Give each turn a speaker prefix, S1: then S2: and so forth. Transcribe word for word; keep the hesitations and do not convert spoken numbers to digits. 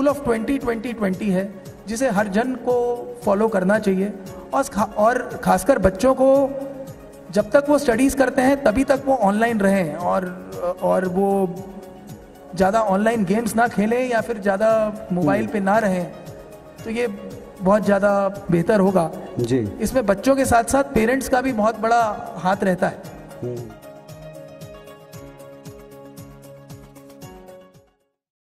S1: Rule of twenty twenty twenty है जिसे हर जन को फॉलो करना चाहिए, और खा, और खासकर बच्चों को जब तक वो स्टडीज़ करते हैं तभी तक वो ऑनलाइन रहें, और और वो ज़्यादा ऑनलाइन गेम्स ना खेलें या फिर ज़्यादा मोबाइल पे ना रहें, तो ये बहुत ज़्यादा बेहतर होगा जी। इसमें बच्चों के साथ साथ पेरेंट्स का भी बहुत बड़ा हाथ रहता है।